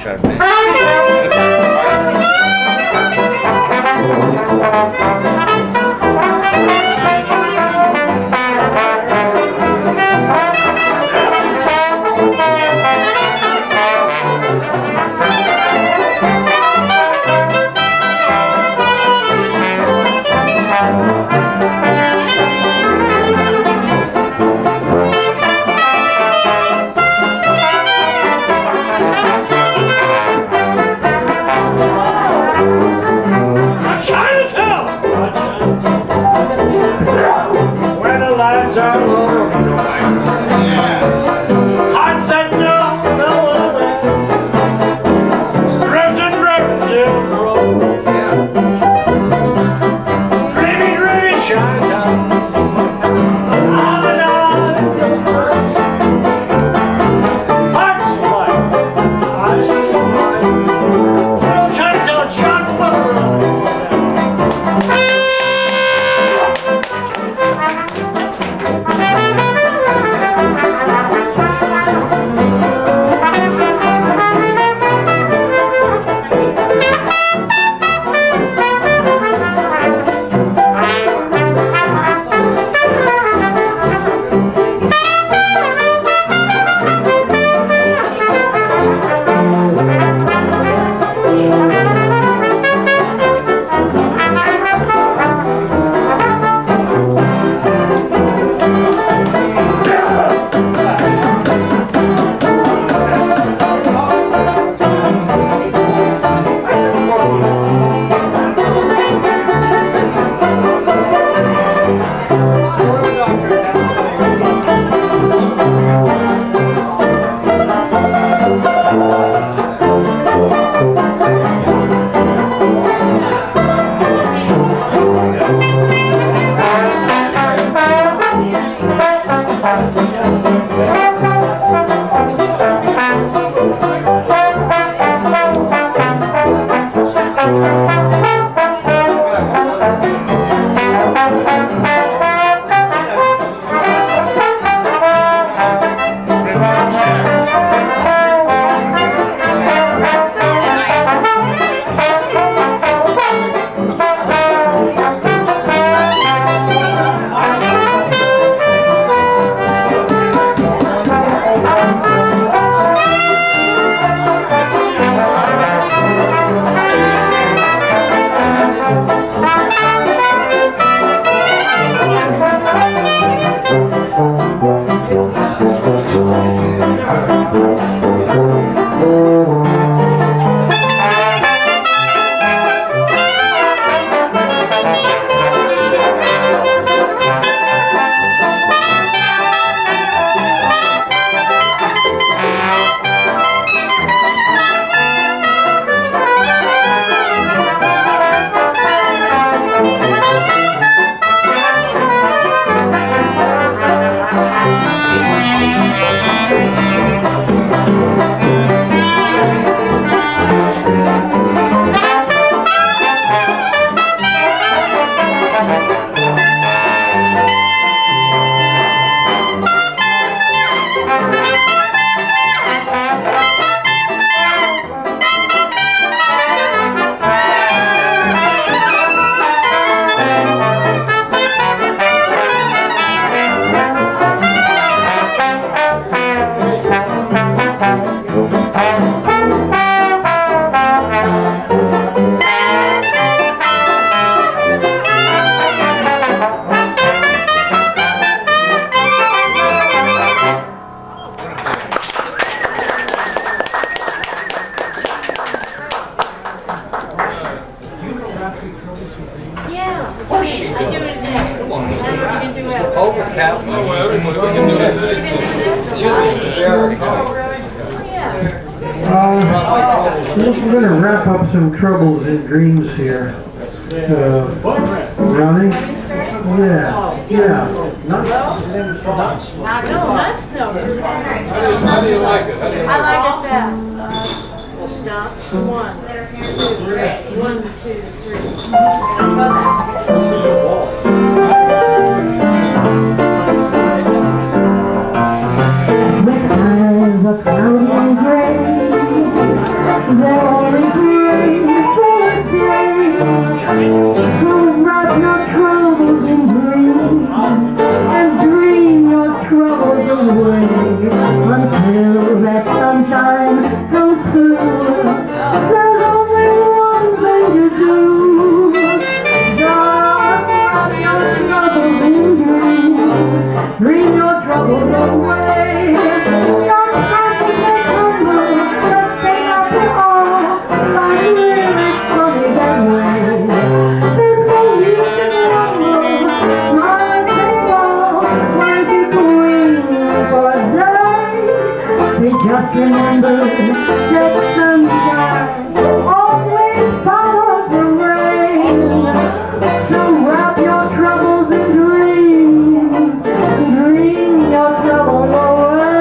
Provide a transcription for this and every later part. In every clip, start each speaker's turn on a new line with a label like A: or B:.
A: We're going to wrap up some troubles in dreams here. Ronnie? Yeah. Nuts?
B: No.
C: How do you like it?
B: I like it fast. Stop. 1, 2, 3.
D: With skies of cloudy and gray, Say just remember that sunshine always follows the rain. So wrap your troubles in dreams and dream your troubles away.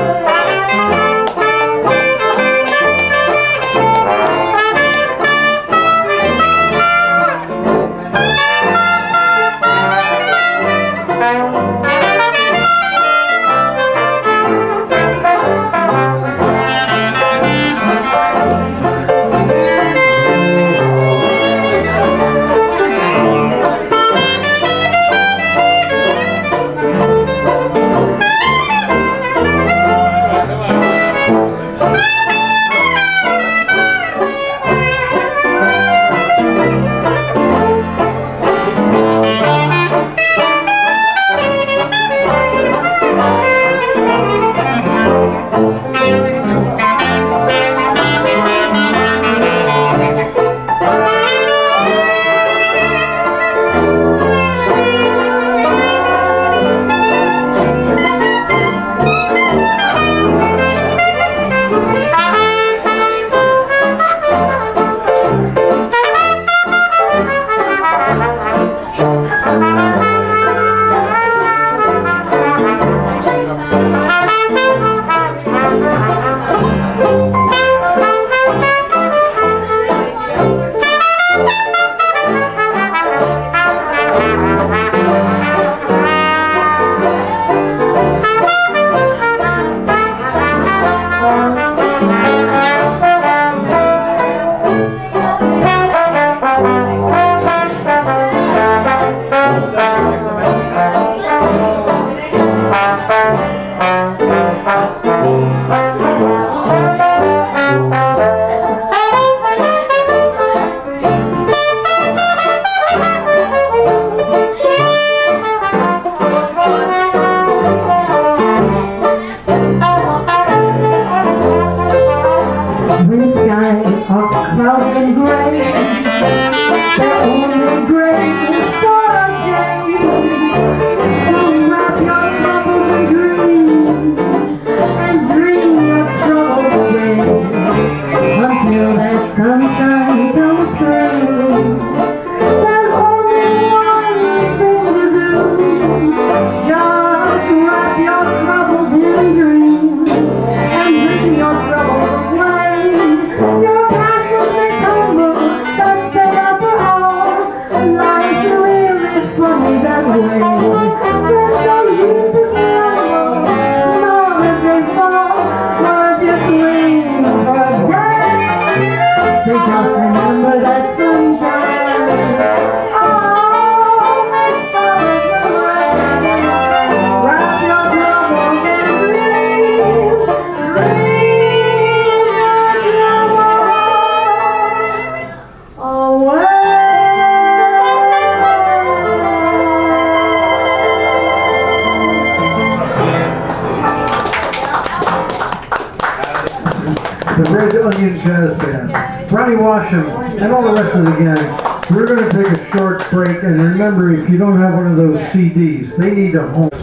A: The Red Onion Jazz Band, Ronnie Washam, and all the rest of the gang. We're going to take a short break, and remember, if you don't have one of those CDs, they need a home.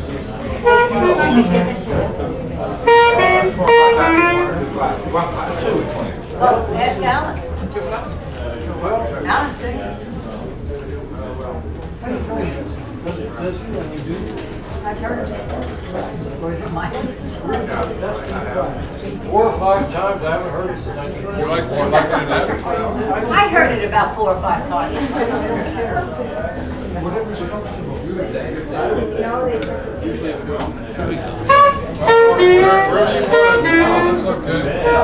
B: Oh, ask Alan. Alan sings it. I've heard it. Or is it mine?
C: 4 or 5 times, I haven't heard it. You like more like it than that?
B: I heard it about 4 or 5 times.
C: That's okay.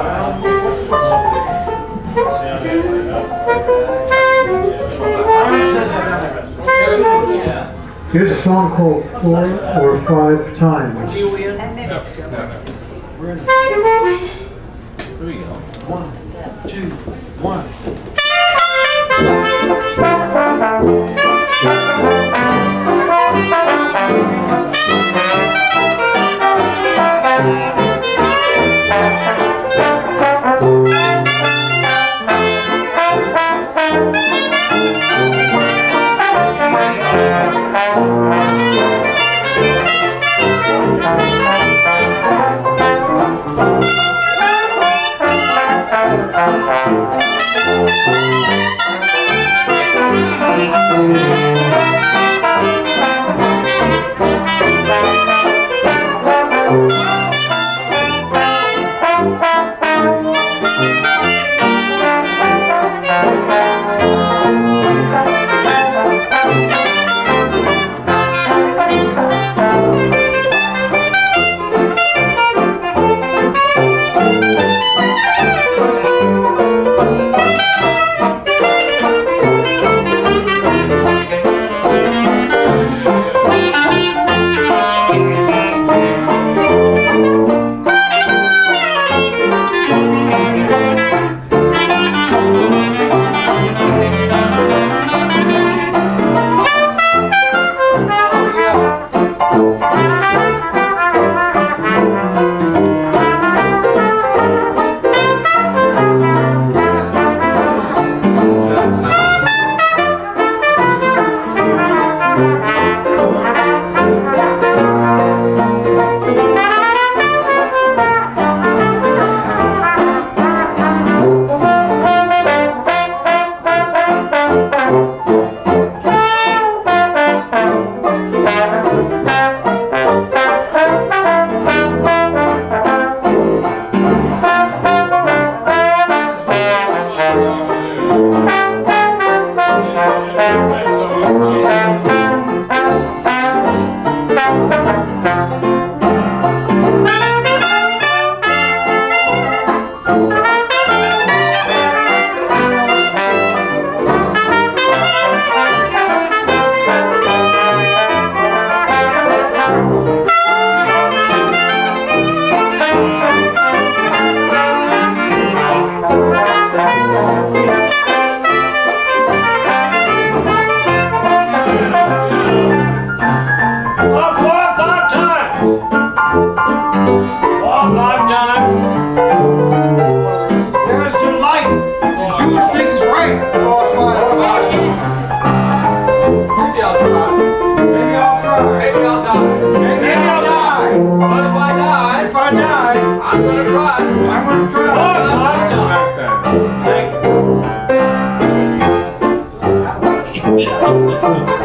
A: Here's a song called 4 or 5 Times.
B: 10 minutes.
C: Here we go.
A: 1, 2, 1.
D: Thank you.
C: I die, I'm gonna try. I'm gonna try. Thank you.